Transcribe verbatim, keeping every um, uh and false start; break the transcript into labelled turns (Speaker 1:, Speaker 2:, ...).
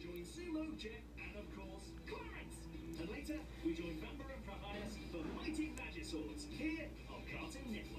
Speaker 1: join Sumo, Jeff, and of course, Clarence. And later, we join Vamba and Prahias for Mighty Magiswords here on Cartoon Network.